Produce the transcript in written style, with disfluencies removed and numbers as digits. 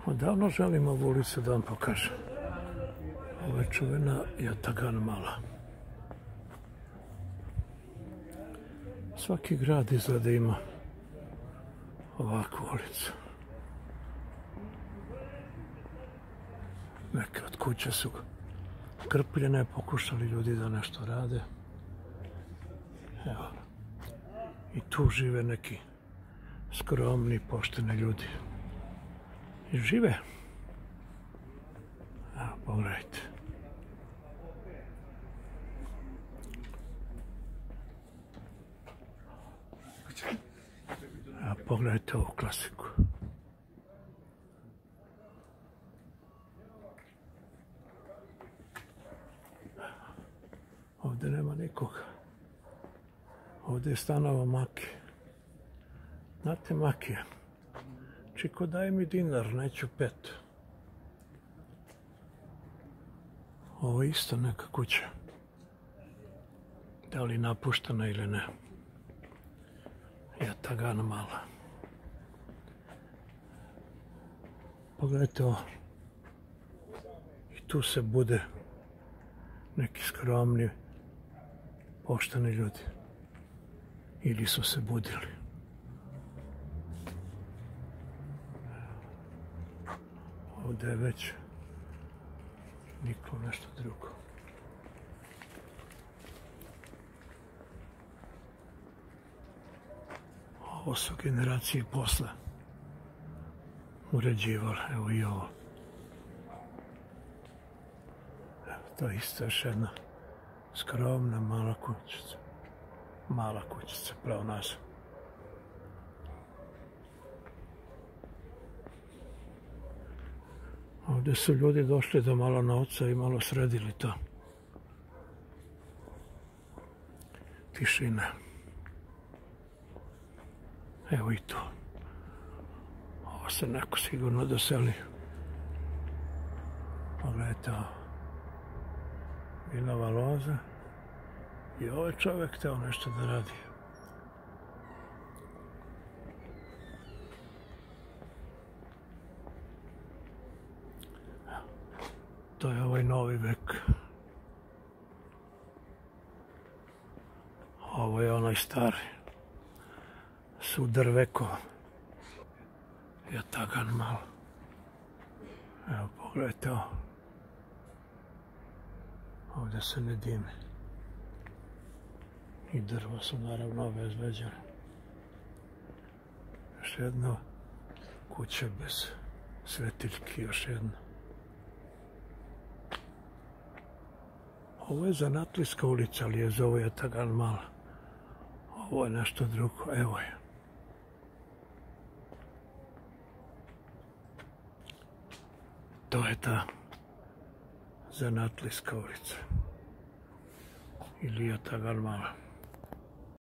Odavno želim ovu ulicu da vam pokažem. Ovo je čuvena Jatagan Mala. Svaki grad izgleda ima ovakvu ulicu. Neke od kuće su krpljene, pokušali ljudi da nešto rade. Evo. I tu žive neki skromni, pošteni ljudi. I žive. Evo, pogledajte. Evo, pogledajte ovu klasiku. Ovdje nema nikoga. Ovdje je stanovao Maki. Znate Makija? Čiko, daj mi dinar, neću 5. Ovo je isto neka kuća. Da li napuštena ili ne. Jatagan Mala. Pogledajte ovo. I tu se bude neki skromni, pošteni ljudi. Ili su se budili. Ovdje je već niklo nešto drugo. Ovo su generacije posle uređivale. Evo i ovo. Evo, to je isto još jedna skromna mala kućica. Mala kućica, pravo naziv. Ovdje su ljudi došli da malo novca i malo sredili to. Tišina. Evo i to. Ovo se neko sigurno doseli. Pogledajte ovo. Vinova loza. I ovaj čovjek hteo nešto da radi. To je ovaj novi vek. Ovo je onaj stari. Sudar vekova. Jatagan Mala. Evo, pogledajte ovo. Ovdje se ne dimi. I drva su naravno obezbeđene. Još jedna kuća bez svetiljki, još jedna. Ovo je Zanatlijska ulica, ali je zove Jatagan Mala. Ovo je nešto drugo, evo je. To je ta Zanatlijska ulica. Ili Jatagan Mala.